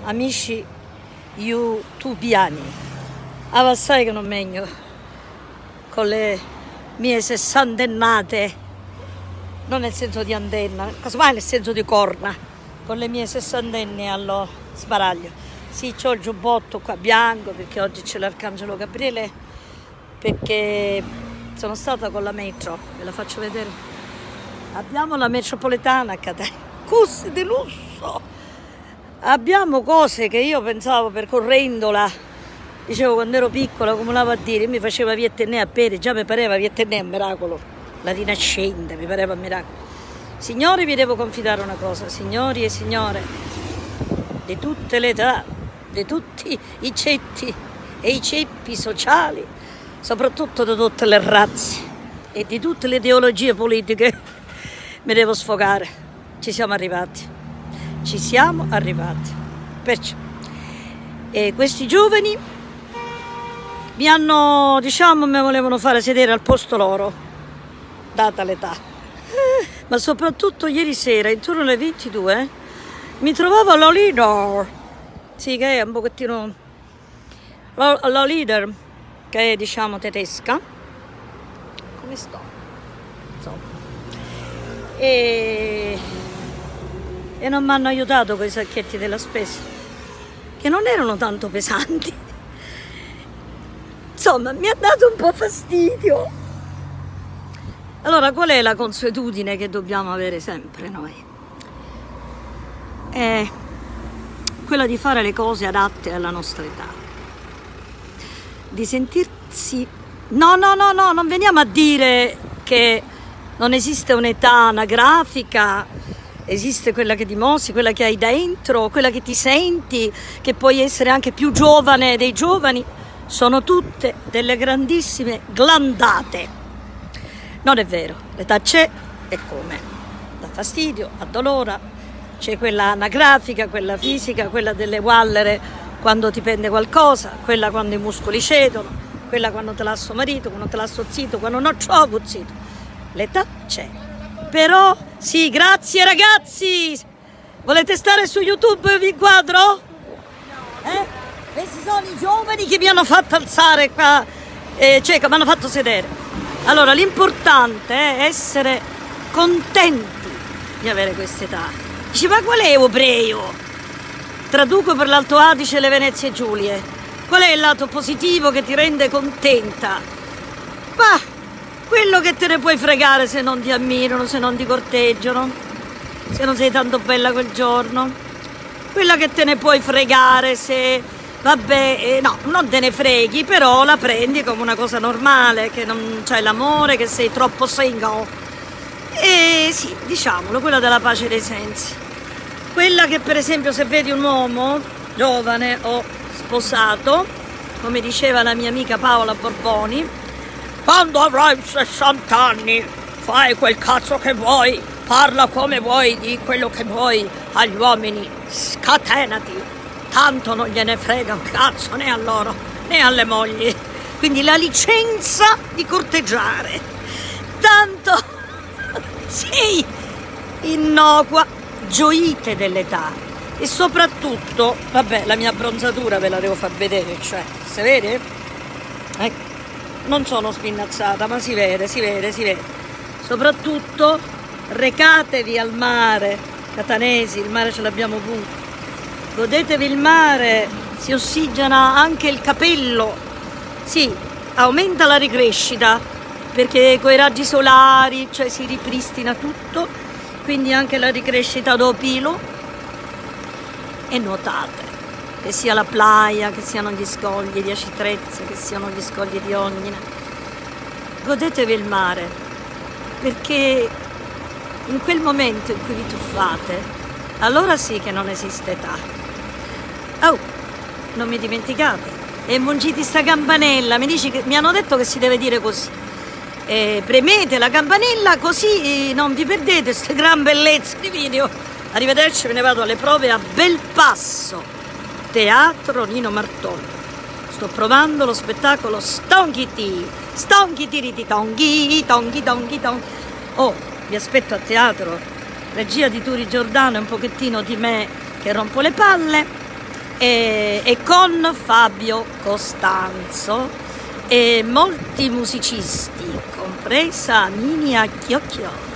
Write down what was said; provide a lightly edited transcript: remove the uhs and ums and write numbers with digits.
amici youtubiani, avassai che non megno con le mie sessantennate, non nel senso di antenna, casomai nel senso di corna, con le mie sessantenni allo sbaraglio. Sì, c'ho il giubbotto qua bianco perché oggi c'è l'Arcangelo Gabriele, perché sono stata con la metro, ve la faccio vedere. Abbiamo la metropolitana a Catania, costi di lusso. Abbiamo cose che io pensavo, percorrendola, dicevo quando ero piccola, come lavo a dire, mi faceva via Tennè a Pere, già mi pareva via Tennè a miracolo, la Rinascente, mi pareva a miracolo. Signori, vi devo confidare una cosa, signori e signore, di tutte le età, di tutti i cetti e i ceppi sociali, soprattutto di tutte le razze e di tutte le ideologie politiche, mi devo sfogare. Ci siamo arrivati. Ci siamo arrivati. Perciò questi giovani mi hanno, diciamo, mi volevano fare sedere al posto loro, data l'età. Ma soprattutto ieri sera, intorno alle 22, mi trovavo alla leader, sì, che è un pochettino la leader, che è, diciamo, tedesca. Come sto? Insomma. E non mi hanno aiutato con i sacchetti della spesa, che non erano tanto pesanti. Insomma, mi ha dato un po' fastidio. Allora, qual è la consuetudine che dobbiamo avere sempre noi? È quella di fare le cose adatte alla nostra età, di sentirsi... No, non veniamo a dire che non esiste un'età anagrafica. Esiste quella che dimostri, quella che hai dentro, quella che ti senti, che puoi essere anche più giovane dei giovani. Sono tutte delle grandissime glandate. Non è vero, l'età c'è e come? Dà fastidio, addolora. C'è quella anagrafica, quella fisica, quella delle wallere quando ti pende qualcosa, quella quando i muscoli cedono, quella quando te l'ha suo marito, quando te l'ha suo zito, quando non c'ho zito. L'età c'è. Però, sì, grazie ragazzi! Volete stare su YouTube e vi inquadro? Questi sono i giovani che mi hanno fatto alzare qua, cioè che mi hanno fatto sedere. Allora, l'importante è essere contenti di avere questa età. Dici, ma qual è Obreo? Traduco per l'Alto Adige e le Venezie Giulie. Qual è il lato positivo che ti rende contenta? Ma... quello che te ne puoi fregare se non ti ammirano, se non ti corteggiano, se non sei tanto bella quel giorno. Quella che te ne puoi fregare se, vabbè, no, non te ne freghi, però la prendi come una cosa normale, che non c'hai l'amore, che sei troppo single. E sì, diciamolo, quella della pace dei sensi. Quella che per esempio se vedi un uomo giovane o sposato, come diceva la mia amica Paola Borboni, quando avrai 60 anni, fai quel cazzo che vuoi, parla come vuoi, di quello che vuoi agli uomini, scatenati, tanto non gliene frega un cazzo né a loro né alle mogli. Quindi la licenza di corteggiare, tanto sei innocua, gioite dell'età e soprattutto, vabbè, la mia abbronzatura ve la devo far vedere, cioè, si vede? Ecco. Non sono spinnazzata, ma si vede. Soprattutto recatevi al mare, catanesi, il mare ce l'abbiamo avuto. Godetevi il mare, si ossigena anche il capello. Sì, aumenta la ricrescita, perché coi raggi solari, cioè si ripristina tutto, quindi anche la ricrescita do pilo. E nuotate. Che sia la playa, che siano gli scogli di Aci Trezza, che siano gli scogli di Ognina. Godetevi il mare, perché in quel momento in cui vi tuffate, allora sì che non esiste età. Oh, non mi dimenticate, e mungite sta campanella, mi hanno detto che si deve dire così. Premete la campanella così non vi perdete queste gran bellezze di video. Arrivederci, me ne vado alle prove a Belpasso. Teatro Nino Martone. Sto provando lo spettacolo Stonghiti riti tonghi. Oh, vi aspetto a teatro. Regia di Turi Giordano e un pochettino di me che rompo le palle. e con Fabio Costanzo e molti musicisti, compresa Ninia Chiocchiò.